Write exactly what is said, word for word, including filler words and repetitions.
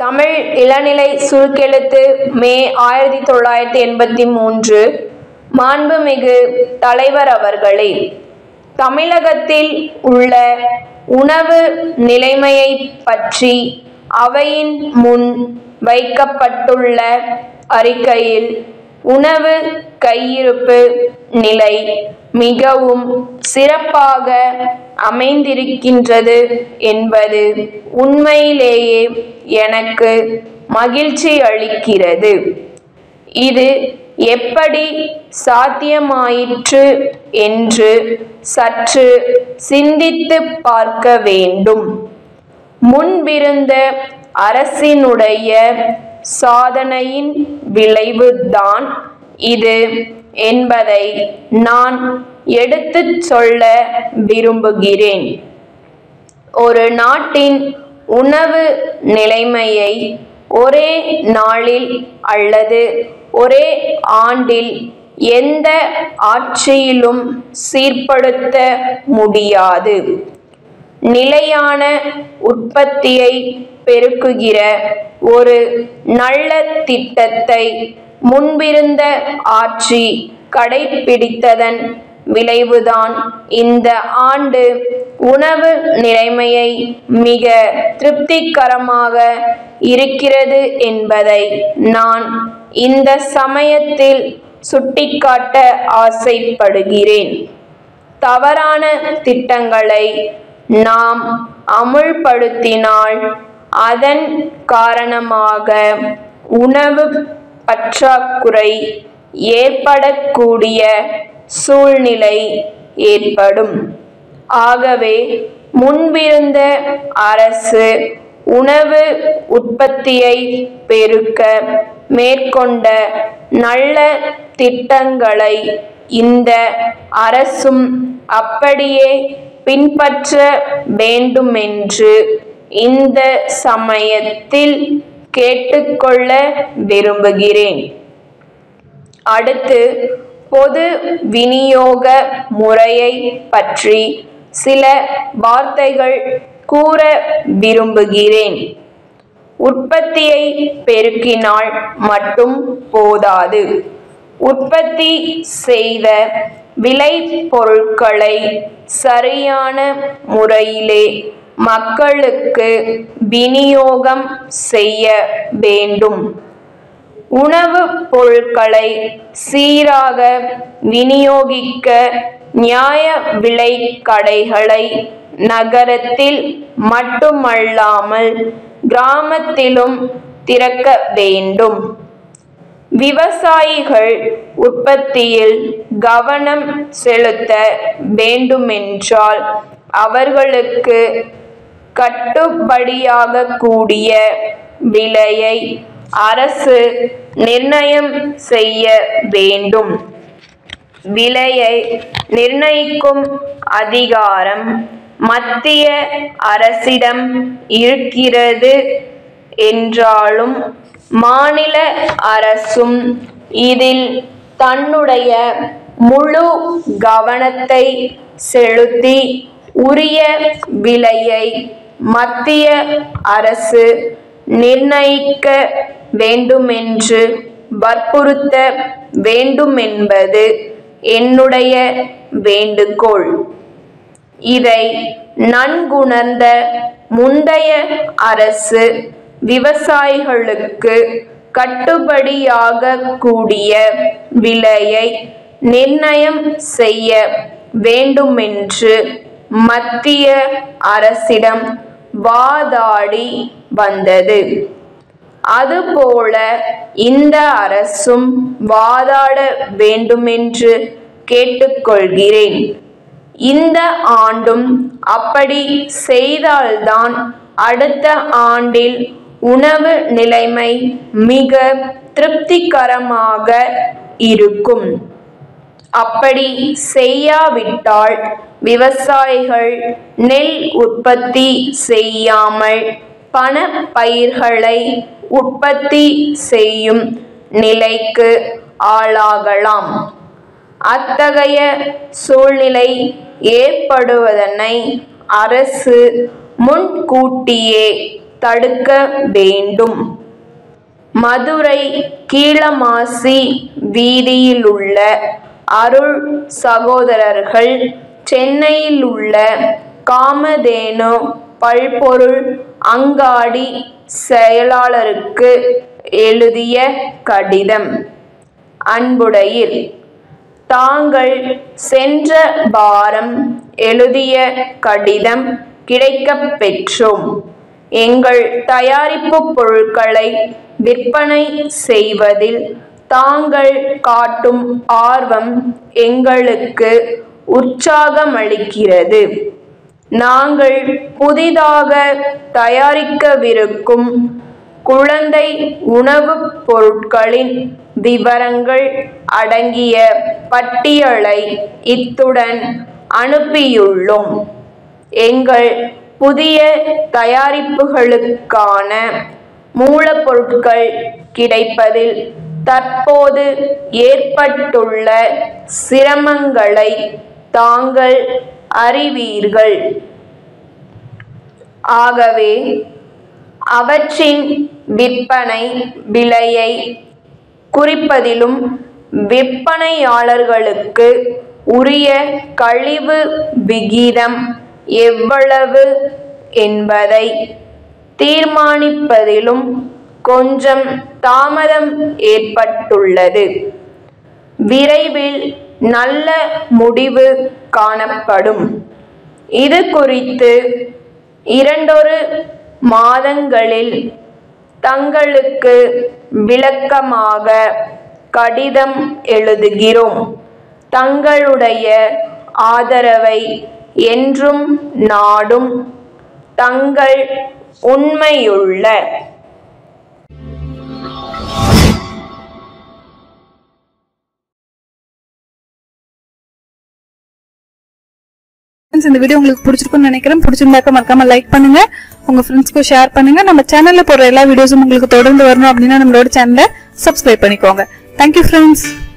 தமிழ் இளநிலை சுருக்கெழுத்து மே ஆயிரத்தி தொள்ளாயிரத்தி எண்பத்தி மூன்று. மாண்புமிகு தலைவர் அவர்களே, தமிழகத்தில் உள்ள உணவு நிலைமையை பற்றி அவையின் முன் வைக்கப்பட்டுள்ள அறிக்கையில் உணவு கையிருப்பு நிலை மிகவும் சிறப்பாக அமைந்திருக்கின்றது என்பது உண்மையிலேயே எனக்கு மகிழ்ச்சி அளிக்கிறது. இது எப்படி சாத்தியமாயிற்று என்று சற்று சிந்தித்து பார்க்க வேண்டும். முன்பிருந்த அரசினுடைய சாதனையின் விளைவுதான் இது என்பதை நான் எடுத்துச் சொல்ல விரும்புகிறேன். ஒரு நாட்டின் உணவு நிலைமையை ஒரே நாளில் அல்லது ஒரே ஆண்டில் எந்த ஆட்சியிலும் சீர்படுத்த முடியாது. நிலையான உற்பத்தியை பெருக்குகிற ஒரு நல்ல திட்டத்தை முன்பிருந்த ஆட்சி கடைபிடித்ததன் விளைவுதான் இந்த ஆண்டு உணவு நிலைமையை மிக திருப்திகரமாக இருக்கிறது என்பதை நான் இந்த சமயத்தில் சுட்டிக்காட்ட ஆசைப்படுகிறேன். தவறான திட்டங்களை நாம் அமுல்படுத்தினால் அதன் காரணமாக உணவு பற்றாக்குறை ஏற்படக்கூடிய சூழ்நிலை ஏற்படும். ஆகவே முன்பிருந்த அரசு உணவு உற்பத்தியை பெருக்க மேற்கொண்ட நல்ல திட்டங்களை இந்த அரசும் அப்படியே பின்பற்ற வேண்டுமென்று இந்த சமயத்தில் கேட்டுக்கொள்ள விரும்புகிறேன். அடுத்து, பொது விநியோக முறையை பற்றி சில வார்த்தைகள் கூற விரும்புகிறேன். உற்பத்தியை பெருக்கினால் மட்டும் போதாது. உற்பத்தி செய்த விளை பொருட்களை சரியான முறையிலே மக்களுக்கு விநியோகம் செய்ய வேண்டும். உணவுப் பொருட்களை சீராக விநியோகிக்க நியாய விலை கடைகளை நகரத்தில் மட்டுமல்லாமல் கிராமத்திலும் திறக்க வேண்டும். விவசாயிகள் உற்பத்தியில் கவனம் செலுத்த வேண்டுமென்றால் அவர்களுக்கு கட்டுப்படியாக கூடிய விலையை அரசு நிர்ணயம் செய்ய வேண்டும். விலையை நிர்ணயிக்கும் அதிகாரம் மத்திய அரசிடம் இருக்கிறது என்றாலும் மாநில அரசும் இதில் தன்னுடைய முழு கவனத்தை செலுத்தி உரிய விலையை மத்திய அரசு நிர்ணயிக்க வேண்டுமென்று வற்புறுத்த வேண்டுமென்பது என்னுடைய வேண்டுகோள். இதை நன்குணர்ந்த முந்தைய அரசு விவசாயிகளுக்கு கட்டுப்படியாக கூடிய விலையை நிர்ணயம் செய்ய வேண்டுமென்று மத்திய அரசிடம் வாதாடி வந்தது. அதுபோல இந்த அரசும் வாதாட வேண்டுமென்று கேட்டுக்கொள்கிறேன். இந்த ஆண்டும் அப்படி செய்தால்தான் அடுத்த ஆண்டில் உணவு நிலைமை மிக திருப்திகரமாக இருக்கும். அப்படி செய்யாவிட்டால் விவசாயிகள் நெல் உற்பத்தி செய்யாமல் பண பயிர்களை உற்பத்தி செய்யும் நிலைக்கு ஆளாகலாம். அத்தகைய சூழ்நிலை ஏற்படுவதனை அரசு முன்கூட்டியே தடுக்க வேண்டும். மதுரை கீழமாசி வீதியில் உள்ள அருள் சகோதரர்கள் சென்னையில் உள்ள காமதேனு பல்பொருள் அங்காடி செயலாளருக்கு எழுதிய கடிதம். அன்புடையில், தாங்கள் சென்ற வாரம் எழுதிய கடிதம் கிடைக்கப் பெற்றோம். எங்கள் தயாரிப்பு பொருட்களை விற்பனை செய்வதில் தாங்கள் காட்டும் ஆர்வம் எங்களுக்கு உற்சாகமளிக்கிறது. நாங்கள் புதிதாக தயாரிக்கவிருக்கும் குழந்தை உணவுப் பொருட்களின் விவரங்கள் அடங்கிய பட்டியலை இத்துடன் அனுப்பியுள்ளோம். எங்கள் புதிய தயாரிப்புகளுக்கான மூலப்பொருட்கள் கிடைப்பதில் தற்போது ஏற்பட்டுள்ள சிரமங்களை தாங்கள் அறிவீர்கள். ஆகவே அவற்றின் விற்பனை விலையை குறிப்பதிலும் விற்பனையாளர்களுக்கு உரிய கழிவு விகிதம் எவ்வளவு என்பதை தீர்மானிப்பதிலும் கொஞ்சம் தாமதம் ஏற்பட்டுள்ளது. விரைவில் நல்ல முடிவு காணப்படும். இது குறித்து இரண்டொரு மாதங்களில் தங்களுக்கு விளக்கமாக கடிதம் எழுதுகிறோம். தங்களுடைய ஆதரவை என்றும் நாடும் தங்கள் உண்மையுள்ள இந்த வீடியோ உங்களுக்கு பிடிச்சிருக்கும்னு நினைக்கிறேன். பிடிச்சிருந்தாக்க மறக்காம லைக் பண்ணுங்க, உங்க ஃப்ரெண்ட்ஸ்க்கு ஷேர் பண்ணுங்க. நம்ம சேனல்ல போற எல்லா வீடியோஸும் உங்களுக்கு தொடர்ந்து வரணும் அப்படின்னா நம்மளோட சேனலை சப்ஸ்கிரைப் பண்ணிக்கோங்க. Thank you friends.